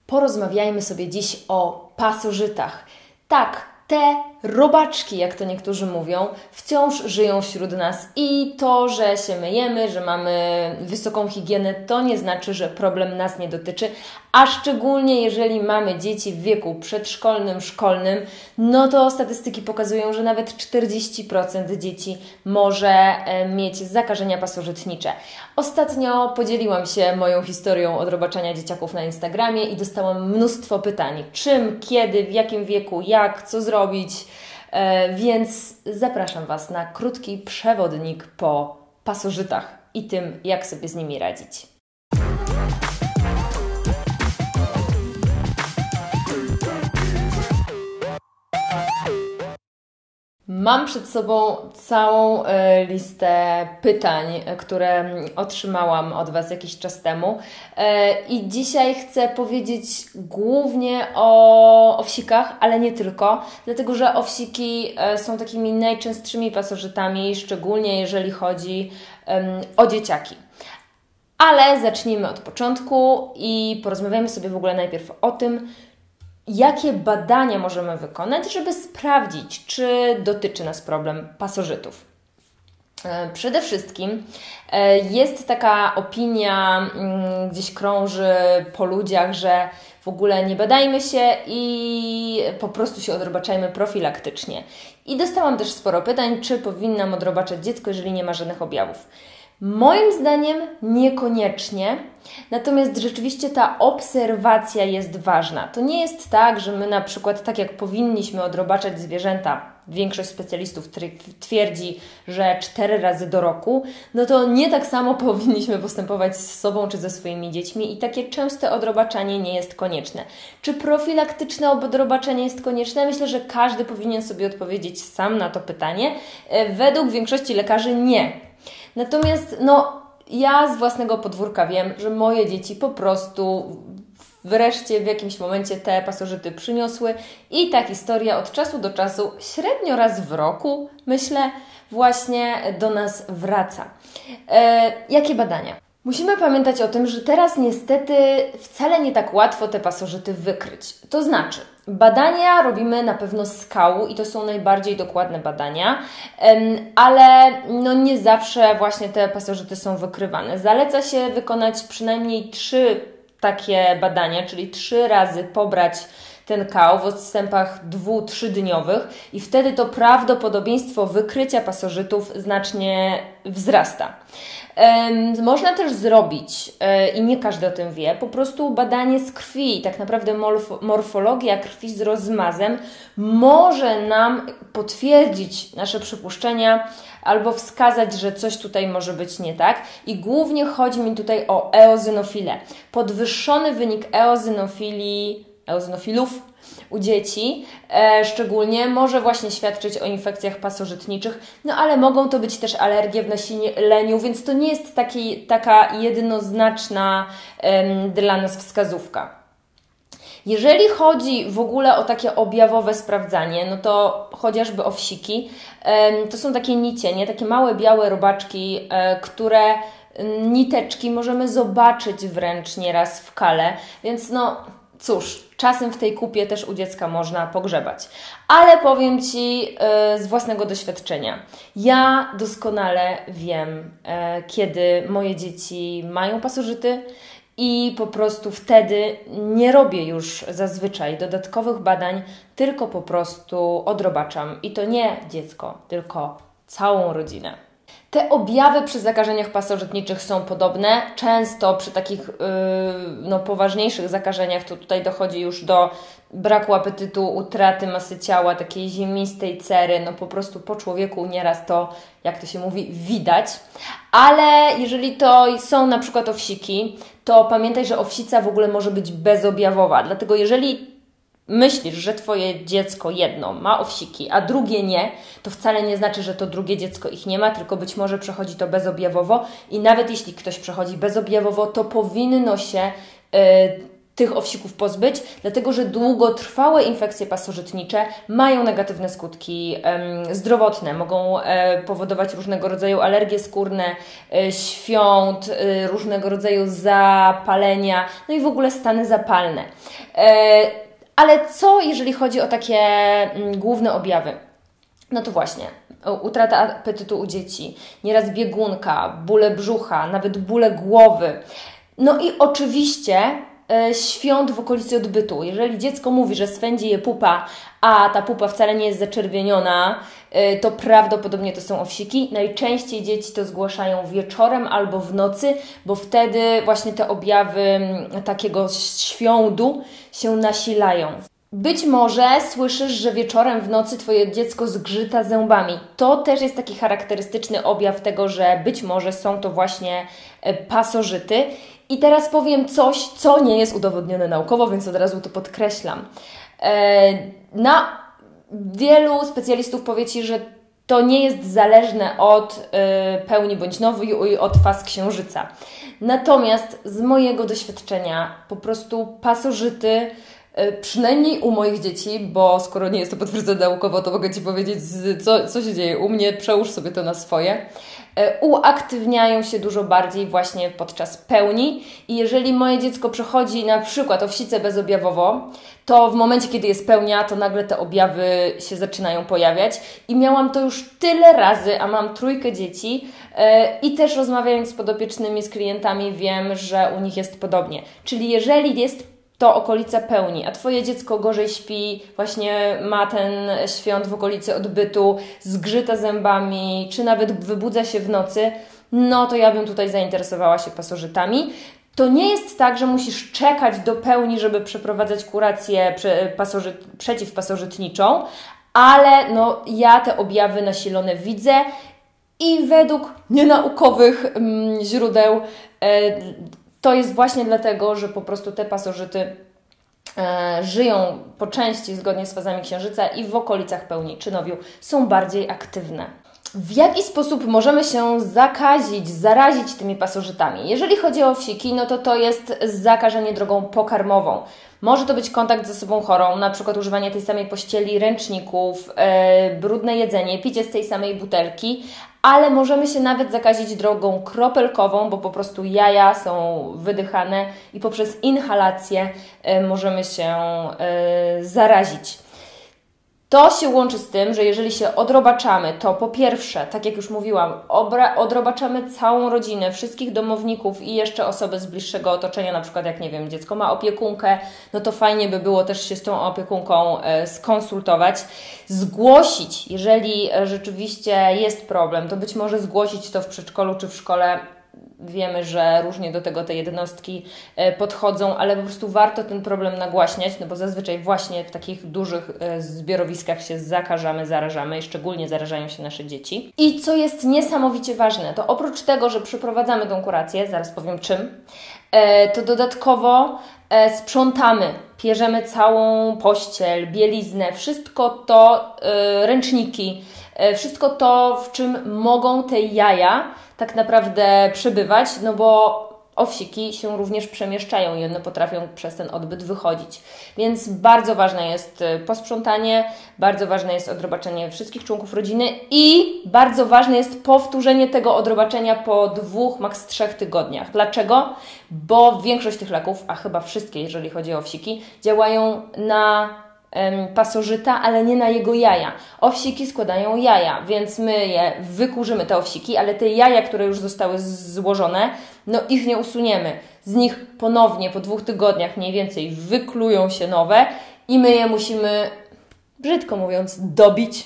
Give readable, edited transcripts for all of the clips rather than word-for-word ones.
Porozmawiajmy sobie dziś o pasożytach. Tak, te robaczki, jak to niektórzy mówią, wciąż żyją wśród nas i to, że się myjemy, że mamy wysoką higienę, to nie znaczy, że problem nas nie dotyczy, a szczególnie jeżeli mamy dzieci w wieku przedszkolnym, szkolnym, no to statystyki pokazują, że nawet 40% dzieci może mieć zakażenia pasożytnicze. Ostatnio podzieliłam się moją historią odrobaczania dzieciaków na Instagramie i dostałam mnóstwo pytań. Czym, kiedy, w jakim wieku, jak, co zrobić? Więc zapraszam Was na krótki przewodnik po pasożytach i tym, jak sobie z nimi radzić. Mam przed sobą całą listę pytań, które otrzymałam od Was jakiś czas temu i dzisiaj chcę powiedzieć głównie o owsikach, ale nie tylko, dlatego że owsiki są takimi najczęstszymi pasożytami, szczególnie jeżeli chodzi o dzieciaki. Ale zacznijmy od początku i porozmawiamy sobie w ogóle najpierw o tym, jakie badania możemy wykonać, żeby sprawdzić, czy dotyczy nas problem pasożytów. Przede wszystkim jest taka opinia, gdzieś krąży po ludziach, że w ogóle nie badajmy się i po prostu się odrobaczajmy profilaktycznie. I dostałam też sporo pytań, czy powinnam odrobaczać dziecko, jeżeli nie ma żadnych objawów. Moim zdaniem niekoniecznie, natomiast rzeczywiście ta obserwacja jest ważna. To nie jest tak, że my na przykład, tak jak powinniśmy odrobaczać zwierzęta, większość specjalistów twierdzi, że 4 razy do roku, no to nie tak samo powinniśmy postępować z sobą czy ze swoimi dziećmi i takie częste odrobaczanie nie jest konieczne. Czy profilaktyczne odrobaczenie jest konieczne? Myślę, że każdy powinien sobie odpowiedzieć sam na to pytanie. Według większości lekarzy nie. Natomiast ja z własnego podwórka wiem, że moje dzieci po prostu wreszcie w jakimś momencie te pasożyty przyniosły i ta historia od czasu do czasu, średnio raz w roku, myślę, właśnie do nas wraca. Jakie badania? Musimy pamiętać o tym, że teraz niestety wcale nie tak łatwo te pasożyty wykryć. To znaczy, badania robimy na pewno z kału i to są najbardziej dokładne badania, ale nie zawsze właśnie te pasożyty są wykrywane. Zaleca się wykonać przynajmniej 3 takie badania, czyli 3 razy pobrać ten kał w odstępach 2-3-dniowych i wtedy to prawdopodobieństwo wykrycia pasożytów znacznie wzrasta. Można też zrobić, i nie każdy o tym wie, po prostu badanie z krwi. Tak naprawdę morfologia krwi z rozmazem może nam potwierdzić nasze przypuszczenia albo wskazać, że coś tutaj może być nie tak. I głównie chodzi mi tutaj o eozinofilę. Podwyższony wynik eozinofilów u dzieci szczególnie może właśnie świadczyć o infekcjach pasożytniczych, ale mogą to być też alergie w nasileniu, więc to nie jest taka jednoznaczna dla nas wskazówka. Jeżeli chodzi w ogóle o takie objawowe sprawdzanie, no to chociażby owsiki, to są takie nicienie, takie małe białe robaczki, które niteczki możemy zobaczyć wręcz nieraz w kale, więc cóż, czasem w tej kupie też u dziecka można pogrzebać. Ale powiem Ci z własnego doświadczenia. Ja doskonale wiem, kiedy moje dzieci mają pasożyty i po prostu wtedy nie robię już zazwyczaj dodatkowych badań, tylko po prostu odrobaczam. I to nie dziecko, tylko całą rodzinę. Te objawy przy zakażeniach pasożytniczych są podobne. Często przy takich poważniejszych zakażeniach to tutaj dochodzi już do braku apetytu, utraty masy ciała, takiej ziemistej cery. Po prostu po człowieku nieraz to, jak to się mówi, widać. Ale jeżeli to są na przykład owsiki, to pamiętaj, że owsica w ogóle może być bezobjawowa. Dlatego jeżeli myślisz, że Twoje dziecko jedno ma owsiki, a drugie nie, to wcale nie znaczy, że to drugie dziecko ich nie ma, tylko być może przechodzi to bezobjawowo i nawet jeśli ktoś przechodzi bezobjawowo, to powinno się tych owsików pozbyć, dlatego że długotrwałe infekcje pasożytnicze mają negatywne skutki zdrowotne. Mogą powodować różnego rodzaju alergie skórne, świąt, różnego rodzaju zapalenia, no i w ogóle stany zapalne. Ale co jeżeli chodzi o takie główne objawy? No to właśnie, utrata apetytu u dzieci, nieraz biegunka, bóle brzucha, nawet bóle głowy. No i oczywiście świąt w okolicy odbytu. Jeżeli dziecko mówi, że swędzi je pupa, a ta pupa wcale nie jest zaczerwieniona, to prawdopodobnie to są owsiki. Najczęściej dzieci to zgłaszają wieczorem albo w nocy, bo wtedy właśnie te objawy takiego świądu się nasilają. Być może słyszysz, że wieczorem w nocy Twoje dziecko zgrzyta zębami. To też jest taki charakterystyczny objaw tego, że być może są to właśnie pasożyty. I teraz powiem coś, co nie jest udowodnione naukowo, więc od razu to podkreślam. Wielu specjalistów powie Ci, że to nie jest zależne od pełni bądź nowiu i od faz księżyca. Natomiast z mojego doświadczenia po prostu pasożyty, przynajmniej u moich dzieci, bo skoro nie jest to potwierdzone naukowo, to mogę Ci powiedzieć, co się dzieje u mnie, przełóż sobie to na swoje, uaktywniają się dużo bardziej właśnie podczas pełni i jeżeli moje dziecko przechodzi na przykład owsicę bezobjawowo, to w momencie, kiedy jest pełnia, to nagle te objawy się zaczynają pojawiać i miałam to już tyle razy, a mam 3 dzieci i też rozmawiając z podopiecznymi, z klientami wiem, że u nich jest podobnie. Czyli jeżeli jest to okolica pełni, a Twoje dziecko gorzej śpi, właśnie ma ten świąt w okolicy odbytu, zgrzyta zębami, czy nawet wybudza się w nocy, no to ja bym tutaj zainteresowała się pasożytami. To nie jest tak, że musisz czekać do pełni, żeby przeprowadzać kurację przeciwpasożytniczą, ale no, ja te objawy nasilone widzę i według nienaukowych źródeł to jest właśnie dlatego, że po prostu te pasożyty żyją po części zgodnie z fazami księżyca i w okolicach pełni czy nowiu są bardziej aktywne. W jaki sposób możemy się zarazić tymi pasożytami? Jeżeli chodzi o owsiki, no to jest zakażenie drogą pokarmową. Może to być kontakt z osobą chorą, na przykład używanie tej samej pościeli, ręczników, brudne jedzenie, picie z tej samej butelki, ale możemy się nawet zakazić drogą kropelkową, bo po prostu jaja są wydychane i poprzez inhalację możemy się zarazić. To się łączy z tym, że jeżeli się odrobaczamy, to po pierwsze, tak jak już mówiłam, odrobaczamy całą rodzinę, wszystkich domowników i jeszcze osoby z bliższego otoczenia, na przykład jak nie wiem, dziecko ma opiekunkę, no to fajnie by było też się z tą opiekunką skonsultować, zgłosić, jeżeli rzeczywiście jest problem, to być może zgłosić to w przedszkolu czy w szkole. Wiemy, że różnie do tego te jednostki podchodzą, ale po prostu warto ten problem nagłaśniać, no bo zazwyczaj właśnie w takich dużych zbiorowiskach się zarażamy i szczególnie zarażają się nasze dzieci. I co jest niesamowicie ważne, to oprócz tego, że przeprowadzamy tą kurację, zaraz powiem czym, to dodatkowo sprzątamy, pierzemy całą pościel, bieliznę, wszystko to, ręczniki, wszystko to, w czym mogą te jaja tak naprawdę przebywać, no bo owsiki się również przemieszczają i one potrafią przez ten odbyt wychodzić. Więc bardzo ważne jest posprzątanie, bardzo ważne jest odrobaczenie wszystkich członków rodziny i bardzo ważne jest powtórzenie tego odrobaczenia po 2, maks 3 tygodniach. Dlaczego? Bo większość tych leków, a chyba wszystkie, jeżeli chodzi o owsiki, działają na pasożyta, ale nie na jego jaja. Owsiki składają jaja, więc my je wykurzymy, te owsiki, ale te jaja, które już zostały złożone, no ich nie usuniemy. Z nich ponownie po 2 tygodniach mniej więcej wyklują się nowe i my je musimy, brzydko mówiąc, dobić,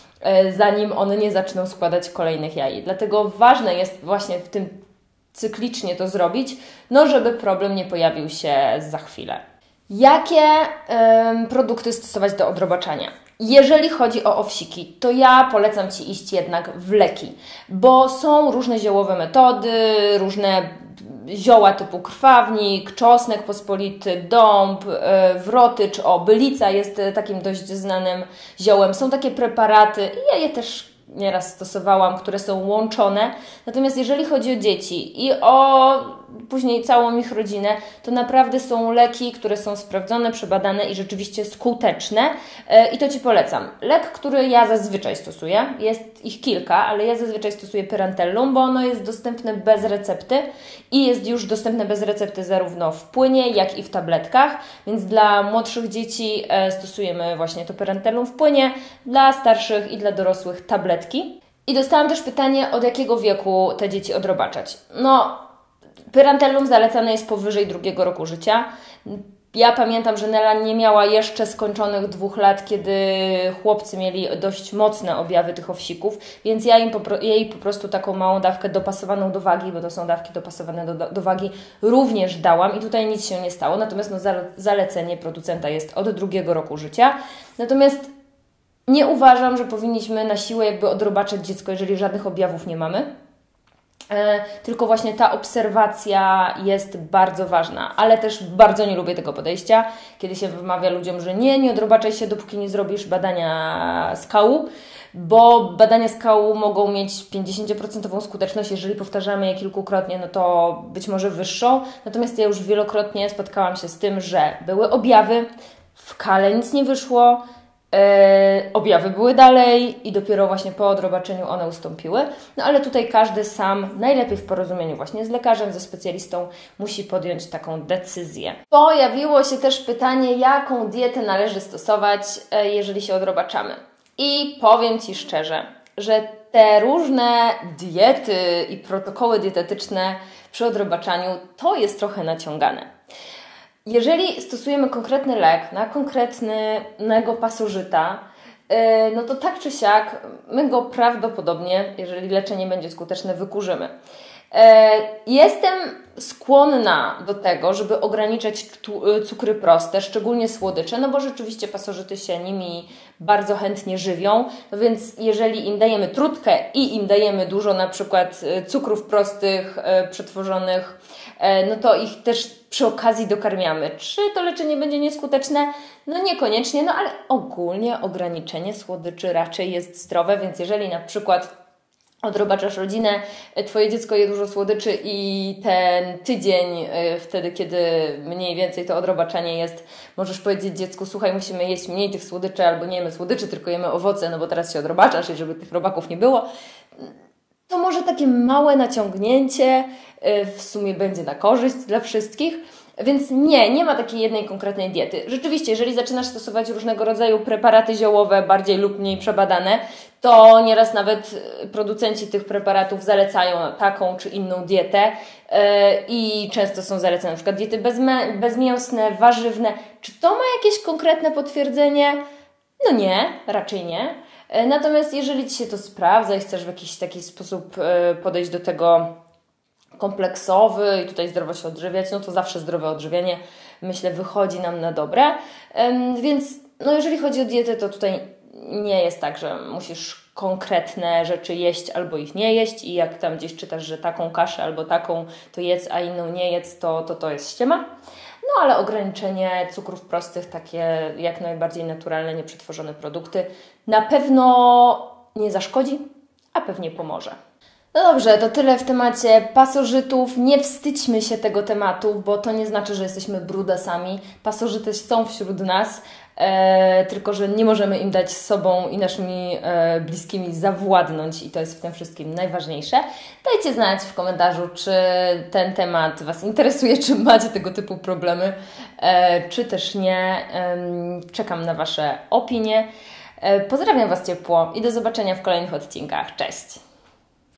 zanim one nie zaczną składać kolejnych jaj. Dlatego ważne jest właśnie w tym cyklicznie to zrobić, no żeby problem nie pojawił się za chwilę. Jakie produkty stosować do odrobaczania? Jeżeli chodzi o owsiki, to ja polecam Ci iść jednak w leki, bo są różne ziołowe metody, różne zioła typu krwawnik, czosnek pospolity, dąb, wrotycz, bylica jest takim dość znanym ziołem. Są takie preparaty i ja je też nieraz stosowałam, które są łączone. Natomiast jeżeli chodzi o dzieci i o później całą ich rodzinę, to naprawdę są leki, które są sprawdzone, przebadane i rzeczywiście skuteczne i to Ci polecam. Lek, który ja zazwyczaj stosuję, jest ich kilka, ale ja zazwyczaj stosuję Pyrantellum, bo ono jest dostępne bez recepty i jest już dostępne bez recepty zarówno w płynie, jak i w tabletkach, więc dla młodszych dzieci stosujemy właśnie to Pyrantellum w płynie, dla starszych i dla dorosłych tabletki. I dostałam też pytanie, od jakiego wieku te dzieci odrobaczać. No, Pyrantellum zalecane jest powyżej 2 roku życia. Ja pamiętam, że Nela nie miała jeszcze skończonych 2 lat, kiedy chłopcy mieli dość mocne objawy tych owsików, więc ja jej po prostu taką małą dawkę dopasowaną do wagi, bo to są dawki dopasowane do wagi, również dałam i tutaj nic się nie stało. Natomiast no, zalecenie producenta jest od 2 roku życia. Natomiast nie uważam, że powinniśmy na siłę jakby odrobaczać dziecko, jeżeli żadnych objawów nie mamy. Tylko właśnie ta obserwacja jest bardzo ważna, ale też bardzo nie lubię tego podejścia, kiedy się wymawia ludziom, że nie odrobaczaj się, dopóki nie zrobisz badania skału, bo badania skału mogą mieć 50% skuteczność, jeżeli powtarzamy je kilkukrotnie, no to być może wyższą, natomiast ja już wielokrotnie spotkałam się z tym, że były objawy, w kale nic nie wyszło, objawy były dalej i dopiero właśnie po odrobaczeniu one ustąpiły. No ale tutaj każdy sam, najlepiej w porozumieniu właśnie z lekarzem, ze specjalistą, musi podjąć taką decyzję. Pojawiło się też pytanie, jaką dietę należy stosować, jeżeli się odrobaczamy. I powiem Ci szczerze, że te różne diety i protokoły dietetyczne przy odrobaczaniu to jest trochę naciągane. Jeżeli stosujemy konkretny lek na konkretnego pasożyta, no to tak czy siak my go prawdopodobnie, jeżeli leczenie będzie skuteczne, wykurzymy. Jestem skłonna do tego, żeby ograniczać cukry proste, szczególnie słodycze, no bo rzeczywiście pasożyty się nimi bardzo chętnie żywią, no więc jeżeli im dajemy trutkę i im dajemy dużo na przykład cukrów prostych, przetworzonych, no to ich też przy okazji dokarmiamy. Czy to leczenie będzie nieskuteczne? No niekoniecznie, no ale ogólnie ograniczenie słodyczy raczej jest zdrowe, więc jeżeli na przykład odrobaczasz rodzinę, Twoje dziecko je dużo słodyczy i ten tydzień, wtedy kiedy mniej więcej to odrobaczanie jest, możesz powiedzieć dziecku, słuchaj, musimy jeść mniej tych słodyczy, albo nie jemy słodyczy, tylko jemy owoce, no bo teraz się odrobaczasz i żeby tych robaków nie było. To może takie małe naciągnięcie w sumie będzie na korzyść dla wszystkich. Więc nie ma takiej jednej konkretnej diety. Rzeczywiście, jeżeli zaczynasz stosować różnego rodzaju preparaty ziołowe, bardziej lub mniej przebadane, to nieraz nawet producenci tych preparatów zalecają taką czy inną dietę i często są zalecane na przykład diety bezmięsne, warzywne. Czy to ma jakieś konkretne potwierdzenie? No nie, raczej nie. Natomiast jeżeli Ci się to sprawdza i chcesz w jakiś taki sposób podejść do tego kompleksowy i tutaj zdrowo się odżywiać, no to zawsze zdrowe odżywianie, myślę, wychodzi nam na dobre. Więc no jeżeli chodzi o dietę, to tutaj nie jest tak, że musisz konkretne rzeczy jeść albo ich nie jeść i jak tam gdzieś czytasz, że taką kaszę albo taką to jedz, a inną nie jedz, to jest ściema. No ale ograniczenie cukrów prostych, takie jak najbardziej naturalne, nieprzetworzone produkty na pewno nie zaszkodzi, a pewnie pomoże. No dobrze, to tyle w temacie pasożytów. Nie wstydźmy się tego tematu, bo to nie znaczy, że jesteśmy brudasami. Pasożyty są wśród nas, tylko że nie możemy im dać sobą i naszymi bliskimi zawładnąć i to jest w tym wszystkim najważniejsze. Dajcie znać w komentarzu, czy ten temat Was interesuje, czy macie tego typu problemy, czy też nie. Czekam na Wasze opinie. Pozdrawiam Was ciepło i do zobaczenia w kolejnych odcinkach. Cześć!